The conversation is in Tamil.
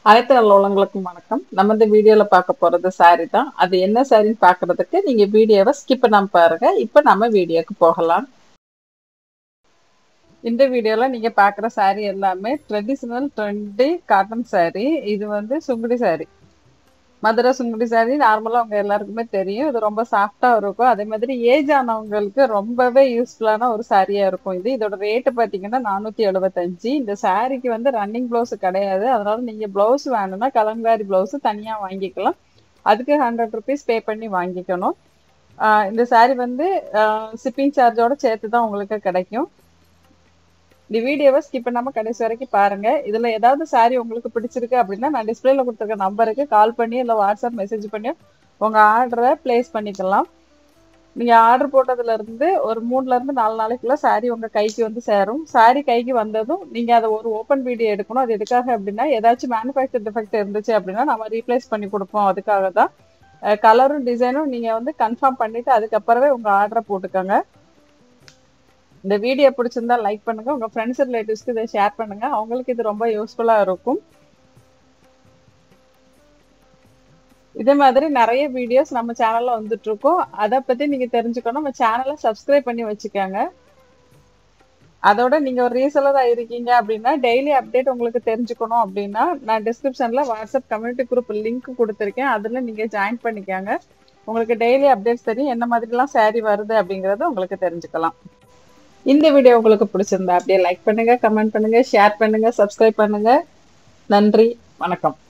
அனைத்து நல்ல உள்ளங்களுக்கும் வணக்கம். நம்ம இந்த வீடியோல பார்க்க போறது சாரி தான். அது என்ன சாரின்னு பார்க்கறதுக்கு நீங்க வீடியோவை ஸ்கிப் பண்ணாம பாருங்க. இப்ப நம்ம வீடியோக்கு போகலாம். இந்த வீடியோல நீங்க பார்க்குற சாரி எல்லாமே ட்ரெடிஷனல் ட்ரெண்டி காட்டன் சாரி. இது வந்து சுங்குடி சாரி. மதுரை சுங்குடி சாரி நார்மலா அவங்க எல்லாருக்குமே தெரியும். இது ரொம்ப சாஃப்டா இருக்கும். அதே மாதிரி ஏஜ் ஆனவங்களுக்கு ரொம்பவே யூஸ்ஃபுல்லான ஒரு சாரியா இருக்கும் இது. இதோட ரேட் பார்த்தீங்கன்னா 475. இந்த சாரிக்கு வந்து ரன்னிங் ப்ளவுஸ் கிடையாது. அதனால நீங்க ப்ளவுஸ் வேணும்னா கலம்காரி ப்ளவுஸ் தனியா வாங்கிக்கலாம். அதுக்கு 100 ருபீஸ் பே பண்ணி வாங்கிக்கணும். இந்த சாரி வந்து ஷிப்பிங் சார்ஜோட சேர்த்து தான் உங்களுக்கு கிடைக்கும். இந்த வீடியோவை ஸ்கிப் பண்ணாம கடைசி வரைக்கும் பாருங்க. இதுல ஏதாவது சாரி உங்களுக்கு பிடிச்சிருக்கு அப்படின்னா நான் டிஸ்பிளேல கொடுத்துருக்க நம்பருக்கு கால் பண்ணி இல்லை வாட்ஸ்அப் மெசேஜ் பண்ணி உங்க ஆர்டரை பிளேஸ் பண்ணிக்கலாம். நீங்க ஆர்டர் போட்டதுல இருந்து ஒரு 3ல இருந்து 4 நாளைக்குள்ள சாரி உங்க கைக்கு வந்து சேரும். சாரி கைக்கு வந்ததும் நீங்க அதை ஒரு ஓப்பன் வீடியோ எடுக்கணும். அது எதுக்காக அப்படின்னா ஏதாச்சும் மேனுஃபேக்சர் டிஃபெக்ட் இருந்துச்சு அப்படின்னா நம்ம ரீப்ளேஸ் பண்ணி கொடுப்போம். அதுக்காக தான் கலரும் டிசைனும் நீங்க வந்து கன்ஃபார்ம் பண்ணிட்டு அதுக்கப்புறமே உங்க ஆர்டரை போட்டுக்கோங்க. இந்த வீடியோ பிடிச்சிருந்தா லைக் பண்ணுங்க. உங்க ஃப்ரெண்ட்ஸ் ரிலேட்டிவ்ஸ்க்கு இதை ஷேர் பண்ணுங்க. அவங்களுக்கு இது ரொம்ப யூஸ்ஃபுல்லா இருக்கும். இதே மாதிரி நிறைய வீடியோஸ் நம்ம சேனல்ல வந்துட்டு இருக்கோம். அதை பத்தி நீங்க தெரிஞ்சுக்கணும். நம்ம சேனலை சப்ஸ்கிரைப் பண்ணி வச்சுக்கோங்க. அதோட நீங்க ஒரு ரீசெலரா இருக்கீங்க அப்படின்னா டெய்லி அப்டேட் உங்களுக்கு தெரிஞ்சுக்கணும் அப்படின்னா நான் டிஸ்கிரிப்ஷன்ல வாட்ஸ்அப் கம்யூனிட்டி குரூப் லிங்க் கொடுத்துருக்கேன். அதுல நீங்க ஜாயின் பண்ணிக்கோங்க. உங்களுக்கு டெய்லி அப்டேட்ஸ் தெரியும். என்ன மாதிரிலாம் சாரி வருது அப்படிங்கறத உங்களுக்கு தெரிஞ்சுக்கலாம். இந்த வீடியோ உங்களுக்கு பிடிச்சிருந்தா அப்படியே லைக் பண்ணுங்க, கமெண்ட் பண்ணுங்க, ஷேர் பண்ணுங்க, சப்ஸ்கிரைப் பண்ணுங்க. நன்றி, வணக்கம்.